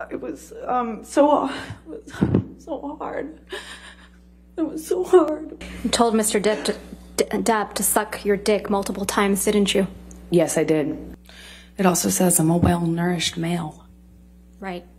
it was so hard. It was so hard. You told Mr. Depp to suck your dick multiple times, didn't you? Yes, I did. It also says I'm a well-nourished male. Right.